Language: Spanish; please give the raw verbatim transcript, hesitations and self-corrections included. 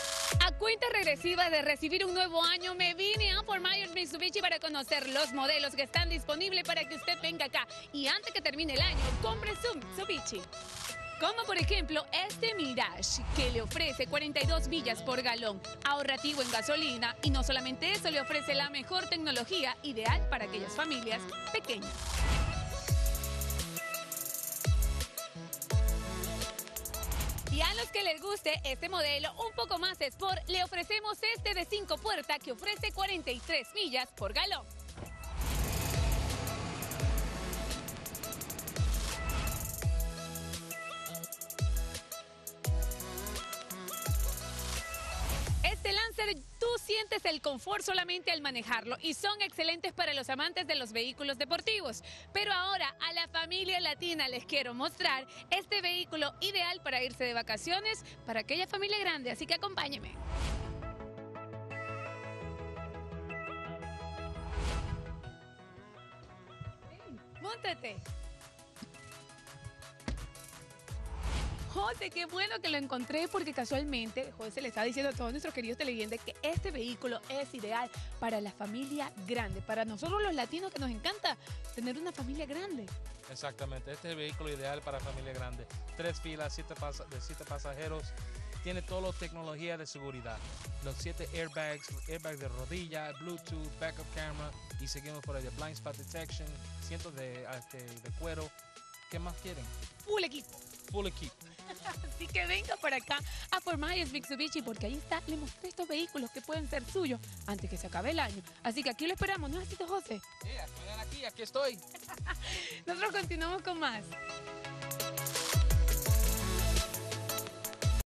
A cuenta regresiva de recibir un nuevo año, me vine a Fort Myers, Mitsubishi para conocer los modelos que están disponibles para que usted venga acá. Y antes que termine el año, compre su Mitsubishi. Como por ejemplo este Mirage, que le ofrece cuarenta y dos millas por galón, ahorrativo en gasolina, y no solamente eso, le ofrece la mejor tecnología, ideal para aquellas familias pequeñas. Y a los que les guste este modelo un poco más sport, le ofrecemos este de cinco puertas que ofrece cuarenta y tres millas por galón. Este Lancer, tú sientes el confort solamente al manejarlo y son excelentes para los amantes de los vehículos deportivos. Pero ahora a la familia latina les quiero mostrar este vehículo ideal para irse de vacaciones para aquella familia grande, así que acompáñenme. Móntate. José, qué bueno que lo encontré porque casualmente José le está diciendo a todos nuestros queridos televidentes que este vehículo es ideal para la familia grande, para nosotros los latinos que nos encanta tener una familia grande. Exactamente, este es el vehículo ideal para familia grande. Tres filas, siete pas de siete pasajeros, tiene toda la tecnología de seguridad. Los siete airbags, airbags de rodilla, Bluetooth, backup camera y seguimos por ahí de blind spot detection, cientos de, de, de cuero. ¿Qué más quieren? Full equipo. Full equipo. Así que venga para acá a Fort Myers, Mitsubishi, porque ahí está, le mostré estos vehículos que pueden ser suyos antes que se acabe el año. Así que aquí lo esperamos, ¿no es así, José? Sí, vengan aquí, aquí estoy. Nosotros continuamos con más.